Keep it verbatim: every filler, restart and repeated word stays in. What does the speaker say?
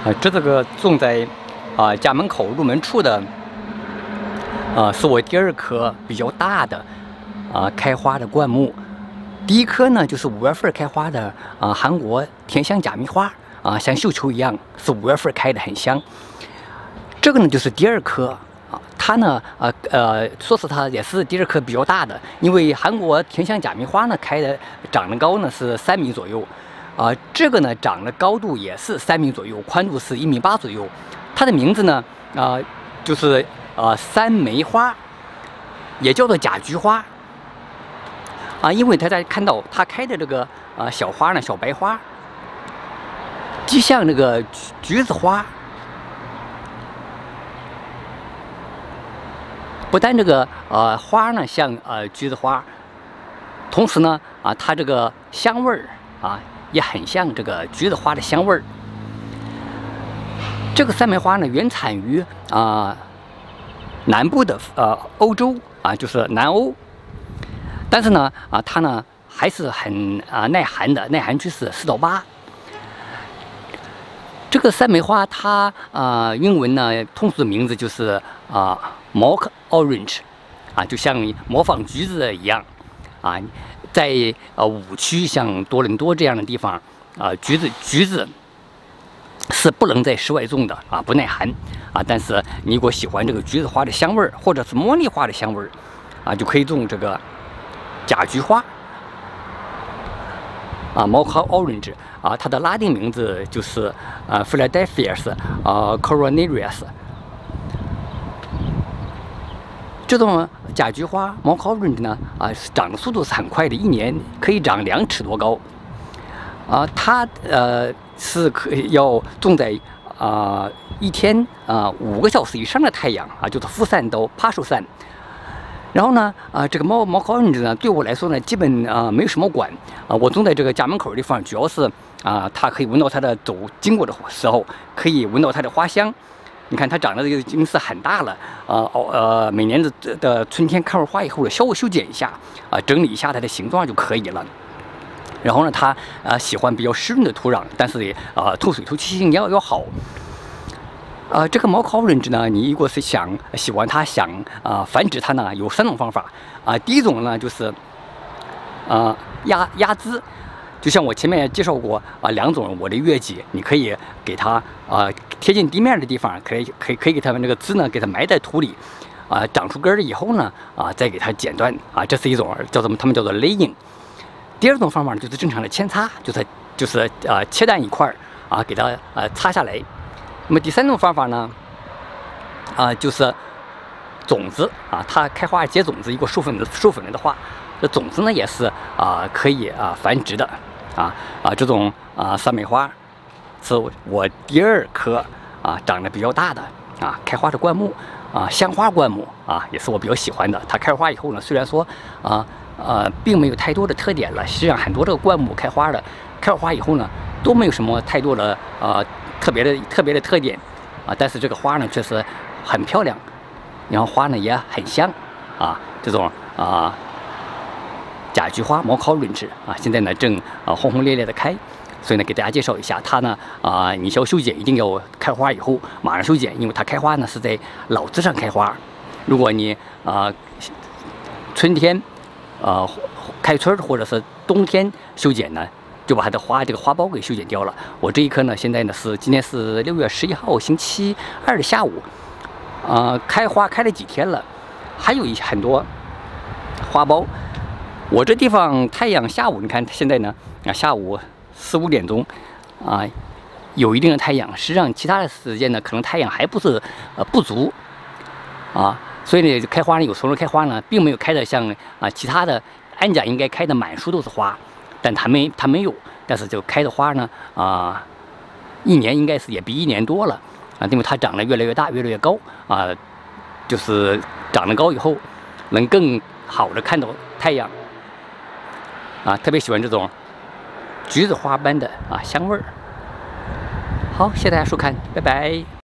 啊，这这个种在啊家门口入门处的，啊，是我第二棵比较大的啊开花的灌木。第一棵呢就是五月份开花的啊韩国甜香假蜜花啊，像绣球一样，是五月份开的，很香。这个呢就是第二棵啊，它呢呃呃说是它也是第二棵比较大的，因为韩国甜香假蜜花呢开的长得高呢是三米左右。 啊、呃，这个呢长的高度也是三米左右，宽度是一米八左右。它的名字呢，啊、呃，就是呃山梅花，也叫做假菊花。啊，因为大家看到它开的这个啊、呃、小花呢，小白花，既像那个橘橘子花，不但这个呃花呢像呃橘子花，同时呢啊它这个香味儿啊。 也很像这个橘子花的香味儿。这个山梅花呢，原产于啊、呃、南部的呃欧洲啊，就是南欧。但是呢啊，它呢还是很啊、呃、耐寒的，耐寒区是四到八。这个山梅花它啊、呃、英文呢通俗的名字就是啊、呃、mock orange 啊，就像模仿橘子一样啊。 在呃五区，像多伦多这样的地方，啊、呃，橘子橘子是不能在室外种的啊，不耐寒啊。但是你如果喜欢这个橘子花的香味儿，或者是茉莉花的香味儿，啊，就可以种这个假菊花啊 ，mock orange 啊，它的拉丁名字就是啊 Philadelphus 啊 coronarius。 这种假菊花 mock orange 呢，啊，长的速度是很快的，一年可以长两尺多高。啊，它呃是可以要种在啊、呃、一天啊五个小时以上的太阳啊，就是副散到帕树散。然后呢，啊这个 mock mock orange 呢，对我来说呢，基本啊没有什么管啊，我种在这个家门口的地方，主要是啊它可以闻到它的走经过的时候，可以闻到它的花香。 你看它长得已经是很大了，呃呃，每年的的春天开完花以后呢，稍微修剪一下，啊、呃，整理一下它的形状就可以了。然后呢，它呃喜欢比较湿润的土壤，但是呃透水透气性要要好。呃，这个mock orange呢，你如果是想喜欢它，想啊、呃、繁殖它呢，有三种方法啊、呃。第一种呢就是啊、呃、压压枝。 就像我前面介绍过啊，两种我的月季，你可以给它啊贴近地面的地方，可以可以可以给它们这个枝呢，给它埋在土里，啊长出根儿以后呢，啊再给它剪断啊，这是一种叫什么？他们叫做 laying。第二种方法就是正常的扦插，就是就是啊切断一块儿啊，给它啊插下来。那么第三种方法呢，啊就是种子啊，它开花结种子，如果授粉的授粉了的话，这种子呢也是啊可以啊繁殖的。 啊啊，这种啊山梅花是我第二棵啊长得比较大的啊开花的灌木啊香花灌木啊，也是我比较喜欢的。它开花以后呢，虽然说啊呃并没有太多的特点了，实际上很多这个灌木开花的开花以后呢都没有什么太多的啊特别的特别的特点啊，但是这个花呢确实很漂亮，然后花呢也很香啊，这种啊。 假菊花 mock orange 啊，现在呢正啊轰轰烈烈的开，所以呢给大家介绍一下它呢啊，你要修剪一定要开花以后马上修剪，因为它开花呢是在老枝上开花。如果你啊春天啊开春或者是冬天修剪呢，就把它的花这个花苞给修剪掉了。我这一棵呢现在呢是今天是六月十一号星期二的下午，啊开花开了几天了，还有一很多花苞。 我这地方太阳下午，你看现在呢啊，下午四五点钟，啊，有一定的太阳。实际上，其他的时间呢，可能太阳还不是呃不足，啊，所以呢，开花呢，有时候开花呢，并没有开的像啊其他的按讲应该开的满树都是花，但它没它没有，但是就开的花呢啊，一年应该是也比一年多了啊，因为它长得越来越大，越来越高啊，就是长得高以后，能更好的看到太阳。 啊，特别喜欢这种橘子花般的啊香味儿。好，谢谢大家收看，拜拜。